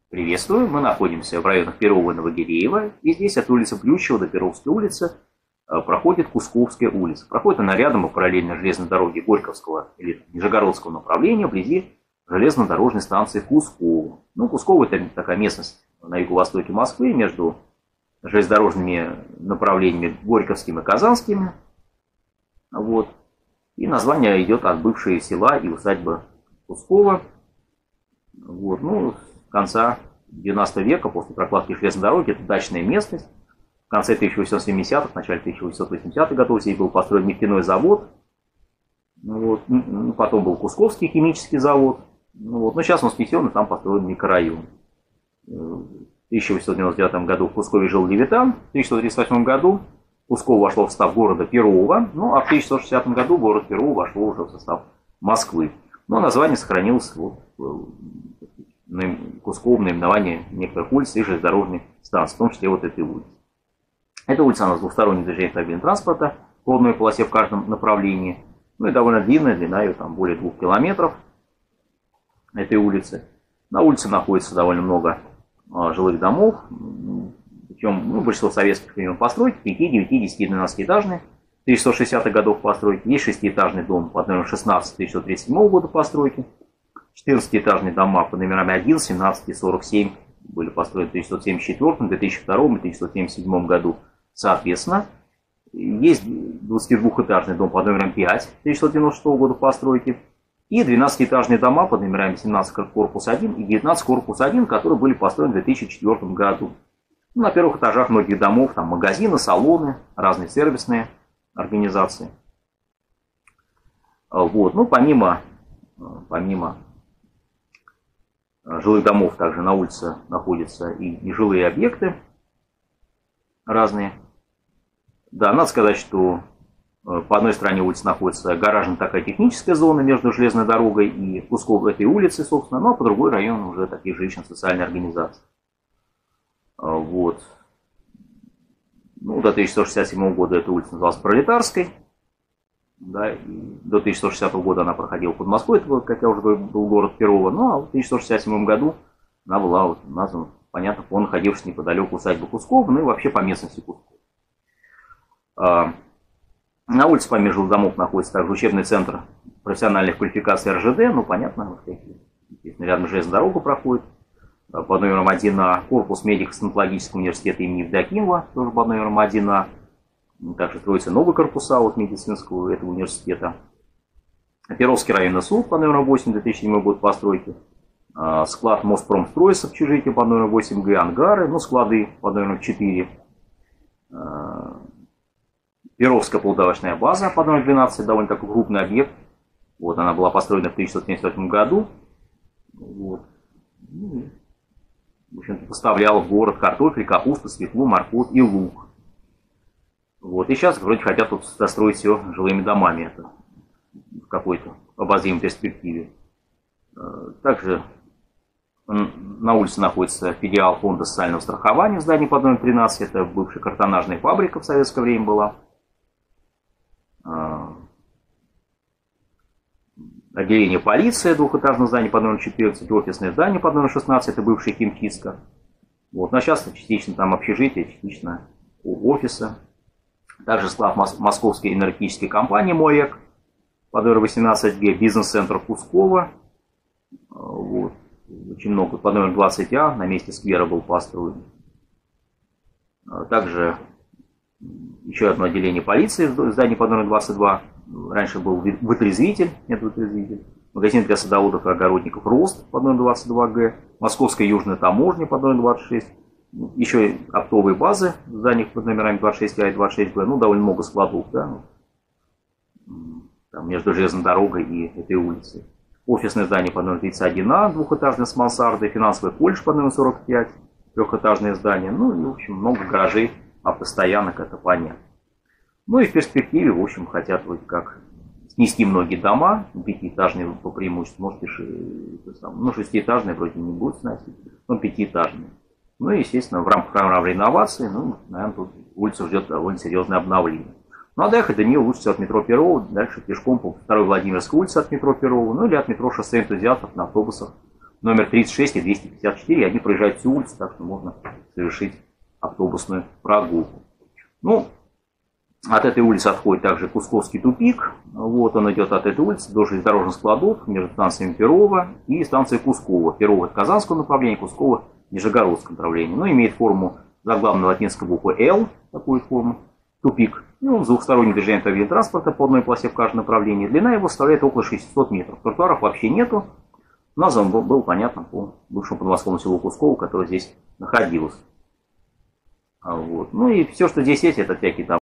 Приветствую, мы находимся в районах Перова и Новогиреева, и здесь от улицы Плющева до Перовской улицы проходит Кусковская улица. Проходит она рядом и параллельно железной дороге Горьковского или Нижегородского направления, вблизи железнодорожной станции Кусково. Кусково – это такая местность на юго-востоке Москвы, между железнодорожными направлениями Горьковским и Казанскими. И название идет от бывшего села и усадьбы Кусково. С конца 19 века, после прокладки железной дороги, это дачная местность. В конце 1870-х, в начале 1880-х годов здесь был построен нефтяной завод. Потом был Кусковский химический завод. Но сейчас он снесен, и там построен микрорайон. В 1899 году в Кускове жил Левитан. В 1938 году Кусково вошло в состав города Перова. А в 1960 году город Перово вошло уже в состав Москвы. Но название сохранилось Кусково, наименование некоторых улиц и железнодорожных станций, в том числе этой улицы. Эта улица, она с двухсторонним движением автомобильного транспорта по одной полосе в каждом направлении. И довольно длинная, длина ее там более 2 километров этой улицы. На улице находится довольно много жилых домов, причем большинство советских времен постройки, 5, 9, 10 и 12-этажные, 1960-х годов постройки. Есть 6-этажный дом под номером 16 1937 года постройки. 14-этажные дома по номерам 1, 17 и 47 были построены в 1974, 2002 и 1977 году соответственно. Есть 22-этажный дом под номером 5 1996 года постройки. И 12-этажные дома под номерами 17 корпус 1 и 19 корпус 1, которые были построены в 2004 году. На первых этажах многих домов там магазины, салоны, разные сервисные организации. Помимо жилых домов также на улице находятся и жилые объекты разные. Да, надо сказать, что по одной стороне улицы находится гаражная такая техническая зона между железной дорогой и Кусковой этой улицей, собственно, а по другой район уже такие жилищно-социальные организации. До 1967 года эта улица называлась Пролетарской. Да, и до 1960 года она проходила под Москвой, это, как я уже говорил, был город Перово. А в 1967 году она была названа, понятно, по находившейся неподалеку усадьбы Кусково, и вообще по местности Кусково. На улице помимо жилых домов находится также учебный центр профессиональных квалификаций РЖД, понятно, естественно, рядом железная дорога проходит. Под номером 1А корпус медико-стоматологического университета имени Евдокимова, тоже под номером 1А. Также строятся новые корпуса медицинского этого университета. Перовский районный суд по номеру 8, 2007 год постройки. Склад Моспромстрой с общежитием по номеру 8Г, ангары, склады по номеру 4. Перовская полудовочная база по номеру 12, довольно такой крупный объект. Она была построена в 1978 году. В общем-то, поставляла в город картофель, капусту, свеклу, морковь и лук. И сейчас вроде хотят тут застроить все жилыми домами, это в какой-то обозримой перспективе. Также на улице находится филиал фонда социального страхования в здании под номером 13, это бывшая картонажная фабрика в советское время была. Отделение полиции, двухэтажное здание под номером 14, офисное здание под номером 16, это бывшая химчистка. Но сейчас частично там общежитие, частично офисы. Также склад Московской энергетической компании МОЭК под номером 18Г, бизнес-центр Кусково. Очень много, под номером 20А, на месте сквера был построен. Также еще одно отделение полиции в здании под номером 22. Раньше был вытрезвитель, магазин для садоводов и огородников «Рост» под номером 22Г, Московская южная таможня под номером 26. Еще и оптовые базы в зданиях под номерами 26А и 26Б, довольно много складов, да, там между железной дорогой и этой улицей. Офисное здание под номером 31А, двухэтажное с мансардой, финансовый колледж под номером 45, трехэтажное здание, в общем, много гаражей, автостоянок, это понятно. И в перспективе, в общем, хотят вроде как снести многие дома, пятиэтажные по преимуществу, может, шестиэтажные вроде не будут сносить, но пятиэтажные. Естественно, в рамках программы реновации, наверное, тут улицу ждет довольно серьезное обновление. А доехать до нее лучше всего от метро Перово, дальше пешком по 2-й Владимирской улице от метро Перово, или от метро Шоссе энтузиастов на автобусах номер 36 и 254, они проезжают всю улицу, так что можно совершить автобусную прогулку. Ну, от этой улицы отходит также Кусковский тупик. Вот он идет от этой улицы до железнодорожных складов между станциями Перова и станцией Кусково. Перово — это Казанское направление, Кусково — Нижегородское направление. Но имеет форму заглавной латинской буквы L, такую форму, тупик. И он двухсторонний движение автомобильного транспорта по одной полосе в каждом направлении. Длина его составляет около 600 метров. Тротуаров вообще нету. Назван был, понятно, по бывшему подмосковному селу Кусково, которое здесь находилось. Вот. Ну и все, что здесь есть, это всякие там